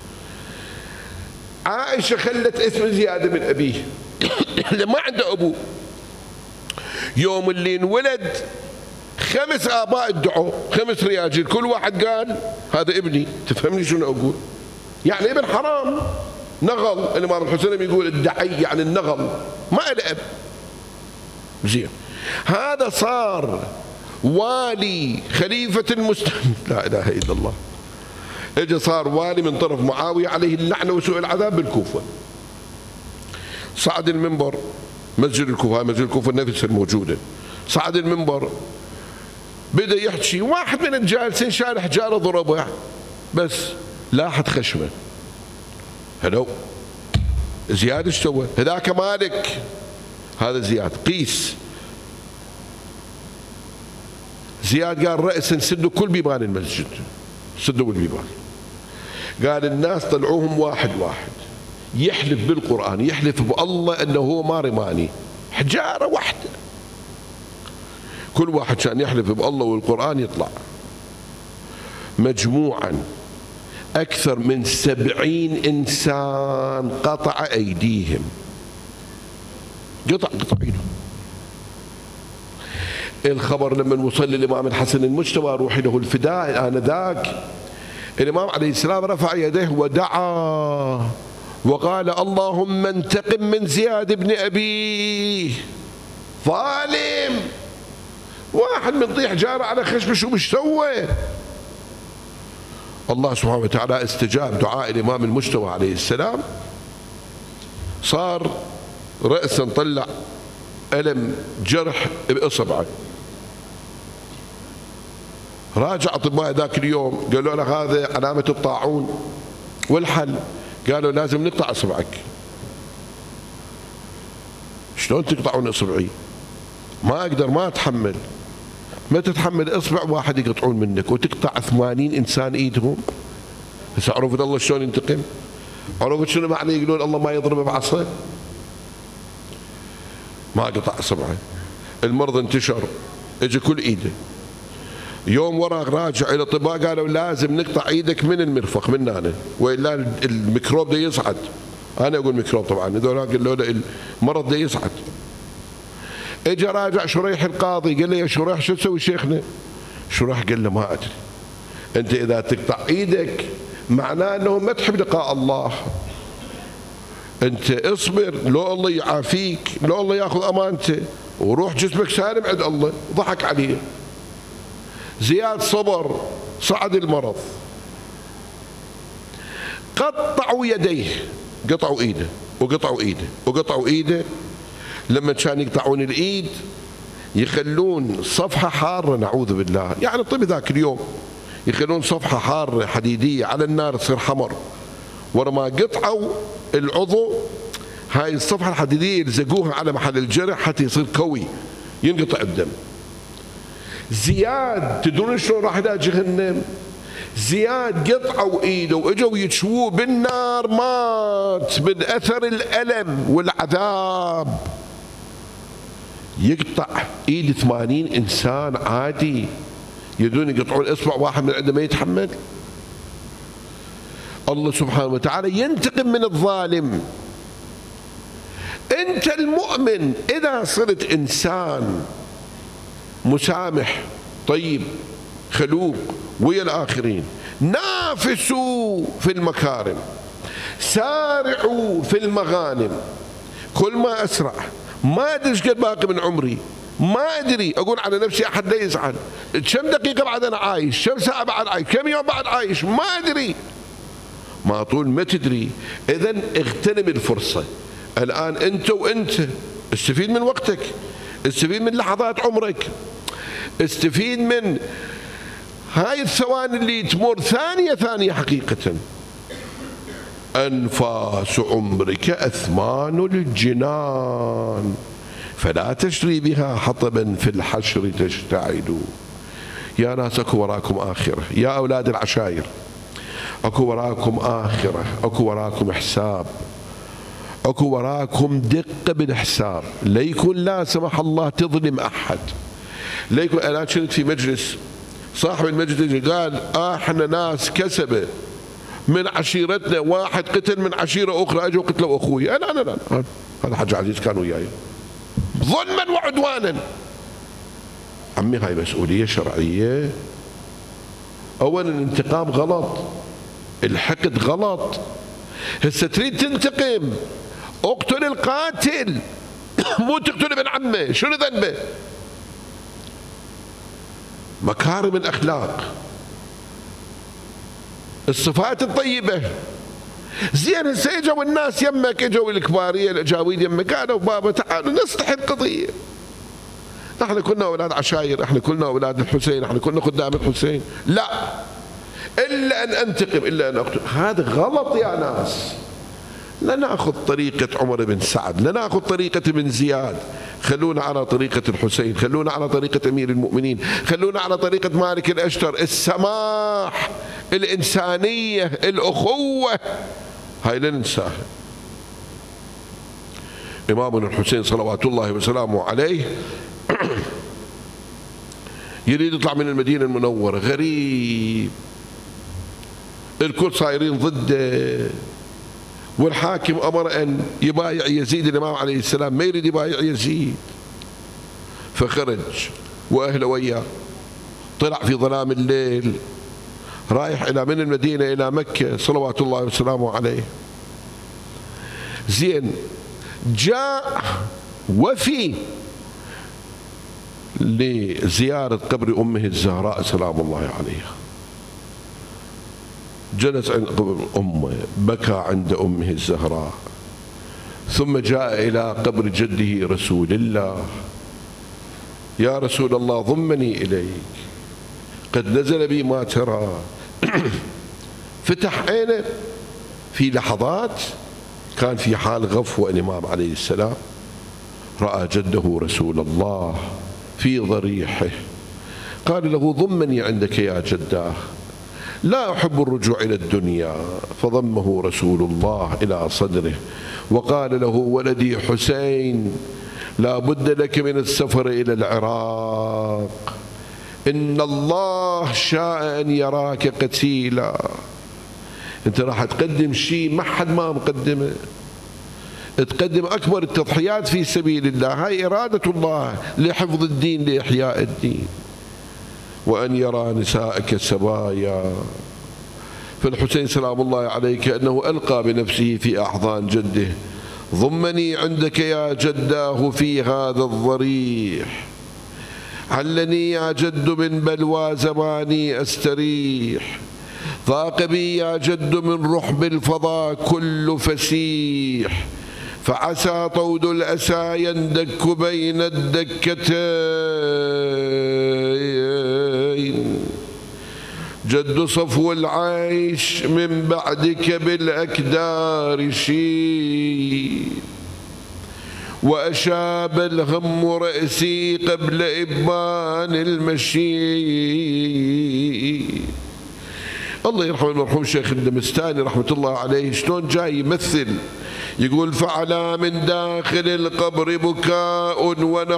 عائشة خلت اسم زياد بن أبيه اللي ما عنده أبوه. يوم اللي انولد 5 آباء ادعوا، 5 رياجيل، كل واحد قال هذا ابني. تفهمني شنو أقول؟ يعني ابن حرام، نغل. الإمام الحسين يقول ادعي يعني النغل، ما له أب. زين، هذا صار والي خليفة المسلمين، لا إله إلا الله. اجى صار والي من طرف معاوية عليه اللعنة وسوء العذاب بالكوفة. صعد المنبر، مسجد الكوفة، مسجد الكوفة نفسها الموجودة، صعد المنبر بدأ يحكي. واحد من الجالسين شال حجارة ضربه، بس لاحت خشمه. هلو زياد ايش سوى؟ هذاك مالك، هذا زياد. قيس. زياد قال رأسا سدوا كل بيبان المسجد، سدوا البيبان. قال الناس طلعوهم واحد واحد يحلف بالقرآن، يحلف بالله أنه هو ما رماني، حجارة واحدة. كل واحد كان يحلف بالله والقرآن يطلع. مجموعا أكثر من 70 إنسان قطع أيديهم، قطع ايدهم. الخبر لما وصل للإمام الحسن المجتبى روحي له الفداء، آنذاك الإمام عليه السلام رفع يديه ودعا وقال اللهم انتقم من زياد بن أبيه، ظالم. واحد من طيح جاره على خشبه، شو مش سوى؟ الله سبحانه وتعالى استجاب دعاء الإمام المجتبى عليه السلام. صار رأسا طلع ألم جرح بإصبعه. راجع أطباء ذاك اليوم قالوا له هذا علامة الطاعون، والحل؟ قالوا لازم نقطع إصبعك. شلون تقطعون إصبعي؟ ما أقدر، ما أتحمل. ما تتحمل إصبع واحد يقطعون منك وتقطع 80 إنسان إيدهم. هسه عرفت الله شلون ينتقم؟ عرفت شنو معنى يقولون الله ما يضربه بعصا؟ ما قطع إصبعه. المرض انتشر، اجى كل إيده. يوم ورا راجع الى الاطباء قالوا لازم نقطع ايدك من المرفق من هنا، والا الميكروب ده يصعد. انا اقول ميكروب طبعا، هذول قالوا له المرض ده يصعد. اجى راجع شريح القاضي قال له يا شريح شو تسوي شيخنا؟ شريح قال له ما ادري، انت اذا تقطع ايدك معناه انه ما تحب لقاء الله. انت اصبر، لو الله يعافيك، لو الله ياخذ امانته وروح جسمك سالم عند الله. ضحك عليه. زياد صبر، صعد المرض. قطعوا يديه، قطعوا ايده وقطعوا ايده وقطعوا ايده. لما كان يقطعون الايد يخلون صفحه حاره، نعوذ بالله، يعني الطب ذاك اليوم يخلون صفحه حاره حديديه على النار تصير حمر. ورا ما قطعوا العضو هاي الصفحه الحديديه يلزقوها على محل الجرح حتى يصير قوي ينقطع الدم. زياد تدرون شلون راح الى جهنم؟ زياد قطعوا ايده واجوا يشووه بالنار، مات من اثر الالم والعذاب. يقطع ايد 80 انسان عادي، يدون يقطعون اصبع واحد من عنده ما يتحمل. الله سبحانه وتعالى ينتقم من الظالم. انت المؤمن اذا صرت انسان مسامح طيب خلوق ويا الآخرين، نافسوا في المكارم، سارعوا في المغانم. كل ما أسرع، ما أدري ايش قد باقي من عمري، ما أدري. أقول على نفسي أحد لا يزعل، كم دقيقة بعد أنا عايش، كم ساعة بعد عايش، كم يوم بعد عايش، ما أدري. ما طول ما تدري. إذن اغتنم الفرصة الآن، أنت وأنت استفيد من وقتك، استفيد من لحظات عمرك، استفيد من هاي الثواني اللي تمر ثانية ثانية حقيقة. أنفاس عمرك أثمان الجنان، فلا تشري بها حطبا في الحشر تشتعل. يا ناس أكو وراكم آخرة، يا أولاد العشائر أكو وراكم آخرة، أكو وراكم حساب، أكو وراكم دقة بالحساب. لا يكون لا سمح الله تظلم أحد، ليكن أنا كنت في مجلس، صاحب المجلس قال احنا ناس كسبة من عشيرتنا، واحد قتل من عشيرة أخرى أجوا قتلوا أخوي. أنا لا، هذا حاج عزيز كان وياي ظلما وعدوانا. عمي هاي مسؤولية شرعية. أولا الانتقام غلط، الحقد غلط. هسه تريد تنتقم، اقتل القاتل مو تقتل ابن عمه، شنو ذنبه؟ مكارم الأخلاق، الصفات الطيبة. زين هسه اجوا الناس يمك، اجوا الكباريه الاجاويد يمك، قالوا بابا تعالوا نصلح القضيه. نحن كنا اولاد عشاير، احنا كنا اولاد الحسين، احنا كنا خدام الحسين. لا، الا ان انتقم، الا ان اقتل. هذا غلط يا ناس. لا ناخذ طريقه عمر بن سعد، لا ناخذ طريقه ابن زياد، خلونا على طريقه الحسين، خلونا على طريقه امير المؤمنين، خلونا على طريقه مالك الاشتر. السماح، الانسانيه، الاخوه، هاي لا ننساها. إمامنا الحسين صلوات الله وسلامه عليه يريد يطلع من المدينة المنورة، غريب، الكل صايرين ضده، والحاكم أمر أن يبايع يزيد. الإمام عليه السلام ما يريد يبايع يزيد، فخرج وأهله وياه، طلع في ظلام الليل رايح إلى من المدينة إلى مكة صلوات الله وسلامه عليه. زين جاء وفي لزيارة قبر أمه الزهراء سلام الله عليها، جلس عند قبر أمه، بكى عند أمه الزهراء، ثم جاء إلى قبر جده رسول الله. يا رسول الله ضمني إليك، قد نزل بي ما ترى. فتح عينه في لحظات كان في حال غفوة الإمام عليه السلام، رأى جده رسول الله في ضريحه، قال له ضمني عندك يا جداه، لا أحب الرجوع إلى الدنيا. فضمه رسول الله إلى صدره وقال له ولدي حسين، لا بد لك من السفر إلى العراق، إن الله شاء أن يراك قتيلا. أنت راح تقدم شيء ما حد ما مقدمه، تقدم أكبر التضحيات في سبيل الله، هاي إرادة الله لحفظ الدين لإحياء الدين، وأن يرى نسائك سبايا. فالحسين سلام الله عليه كأنه ألقى بنفسه في أحضان جده، ضمني عندك يا جداه في هذا الضريح، علني يا جد من بلوى زماني أستريح، ضاق بي يا جد من رحب الفضاء كل فسيح، فعسى طود الأسى يندك بين الدكتين، جد صفو العيش من بعدك بالأكدار شيء، وأشاب الهم رأسي قبل إبان المشي. الله يرحم المرحوم الشيخ الدمستاني رحمة الله عليه، شلون جاي يمثل، يقول فعلى من داخل القبر بكاء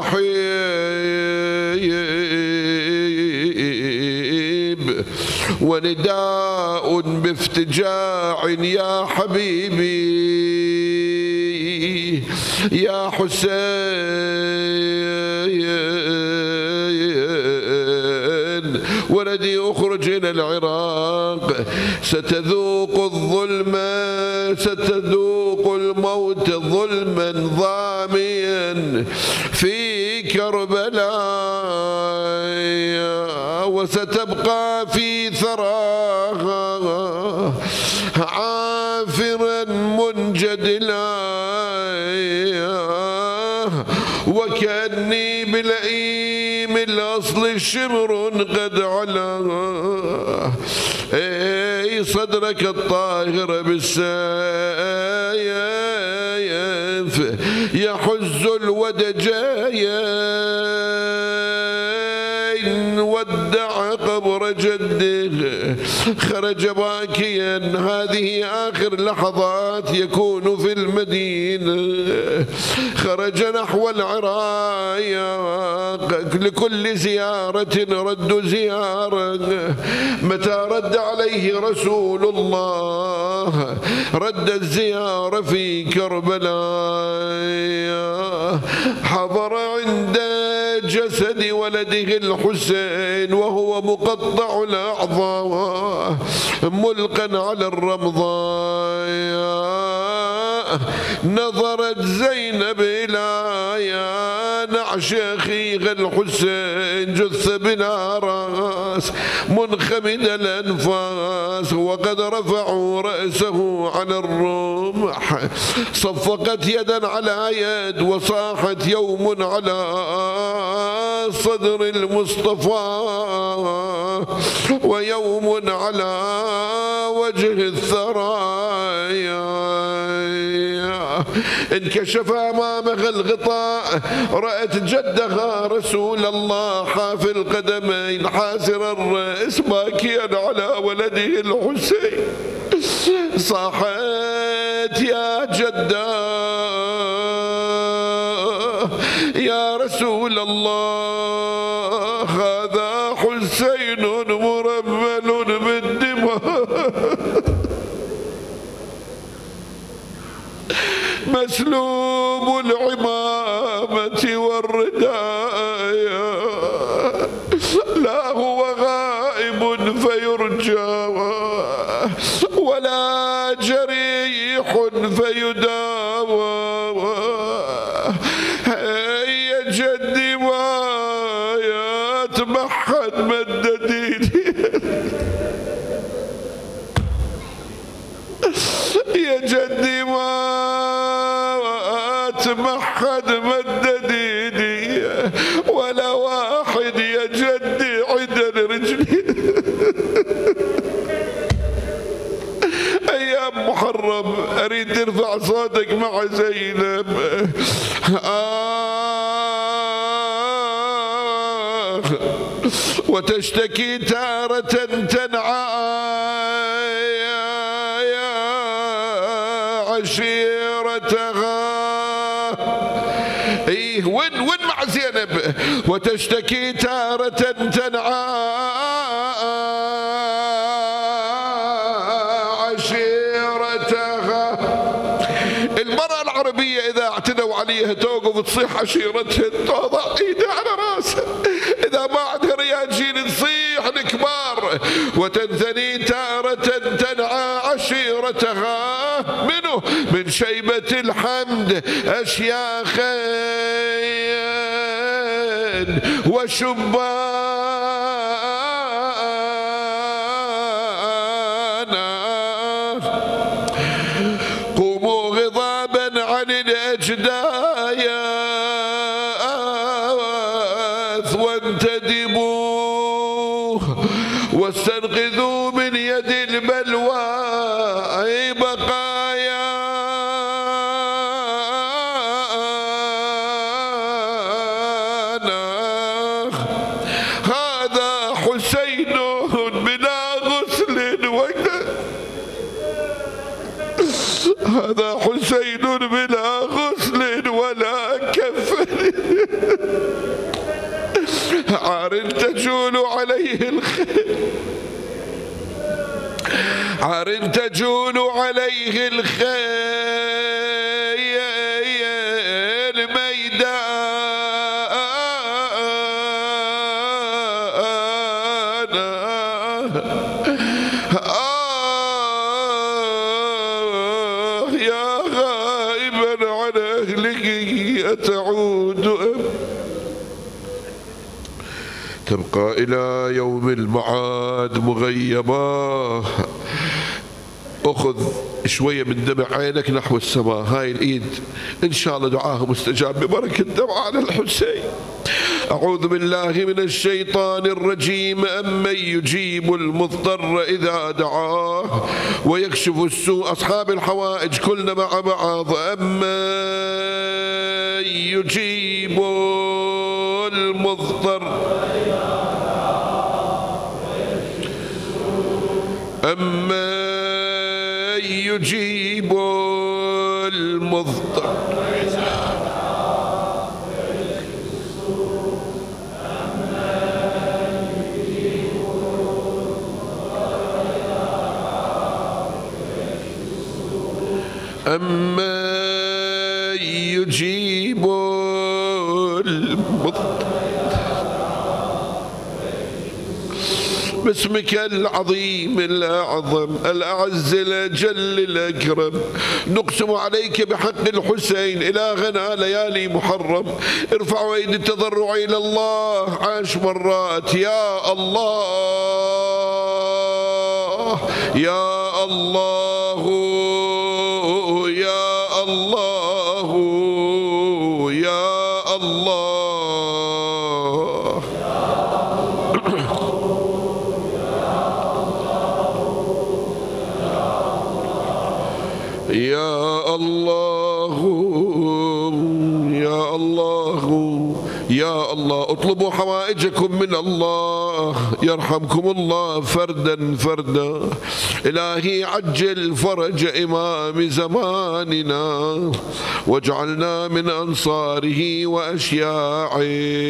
ونحيب ونداء بافتجاع يا حبيبي يا حسين، ولدي اخرج الى العراق، ستذوق الظلم، ستذوق الموت ظلما ضاميا في كربلاء، وستبقى في ثراها عافرا منجدلا، وكأني بلئيم الأصل شمر قد علا، اي صدرك الطاهر بالسيف يحز الودجين، ودع قبر جده خرج باكيا. هذه آخر لحظات يكون في المدينة. خرج نحو العراق، لكل زيارة رد زيارة. متى رد عليه رسول الله؟ رد الزيارة في كربلاء. حضر عند جسد ولده الحسين وهو مقطع الأعضاء ملقا على الرمضاء. نظرت زينب إلى نعش أخيها الحسين جث بلا رأس منخمد الأنفاس، وقد رفعوا رأسه على الرمح. صفقت يدا على يد وصاحت يوم على صدر المصطفى ويوم على وجه الثرايا. انكشف أمامها الغطاء، رأت جدها رسول الله حافي القدمين حاسر الرأس باكيا على ولده الحسين. صاحت يا جدة يا رسول الله، هذا حسين مرمل بالدماء مسلوب العمامة والرداية، لا هو غائب فيرجى ولا جريح فيداوى. يا جدي ما يتمحن مدديني، يا جدي ما تمحد مدديني ولا واحد يا جدي عدل رجلي. أيام محرم أريد ترفع صوتك مع زينب. وتشتكي تارة تنعى عشيرتها. ايه وين مع زينب؟ وتشتكي تارة تنعى عشيرتها. المرأة العربية إذا اعتدوا عليها توقف تصيح عشيرتها، توضع ايدها على راسها، إذا ما عندها رياجين تصيح الكبار. وتنثني تارة تنعى عشيرتها منه من شيبة الحمد أشياخا وشبانا. قوموا غضابا عن الأجداث وانتدبوا واستنقذوا من يد البلوى بقايا. هذا حسين بلا غسل هذا حسين بلا غسل ولا كفن. عار تجول عليه الخيل، عار تجول عليه الخيل ميدانا. يا غائبا عن أهلك أتعود تبقى إلى يوم المعاد مغيبة. أخذ شوية من دمع عينك نحو السماء. هاي الإيد إن شاء الله دعاها مستجاب ببركة دمع على الحسين. أعوذ بالله من الشيطان الرجيم. أمن يجيب المضطر إذا دعاه ويكشف السوء. أصحاب الحوائج كلنا مع بعض. أمن يجيب المضطر أمن يجيب المضطر أمن يجيب المضطر باسمك العظيم الأعظم الأعز الأجل الأكرم نقسم عليك بحق الحسين إلهنا ليالي محرم ارفعوا أيدي التضرع إلى الله 10 مرات يا الله يا الله يا الله يا الله يا الله يا الله يا الله اطلبوا حوائجكم من الله يرحمكم الله فردا فردا. إلهي عجل فرج إمام زماننا واجعلنا من أنصاره وأشياعه.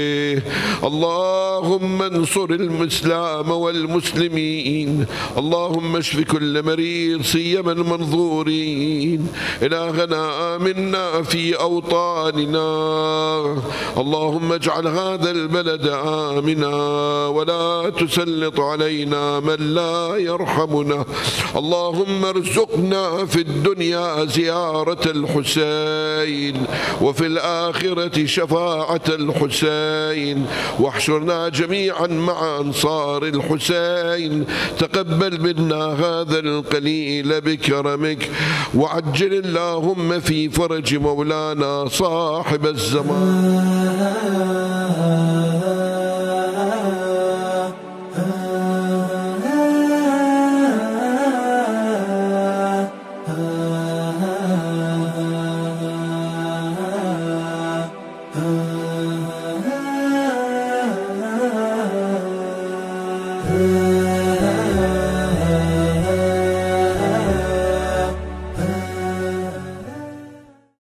اللهم انصر الإسلام والمسلمين، اللهم اشف كل مريض سيما المنظورين. إلهنا آمنا في أوطاننا، اللهم اجعل هذا البلد آمنا ولا تسلط علينا من لا يرحمنا. اللهم ارزقنا في الدنيا زيارة الحسين وفي الآخرة شفاعة الحسين، واحشرنا جميعا مع أنصار الحسين. تقبل منا هذا القليل بكرمك، وعجل اللهم في فرج مولانا صاحب الزمان.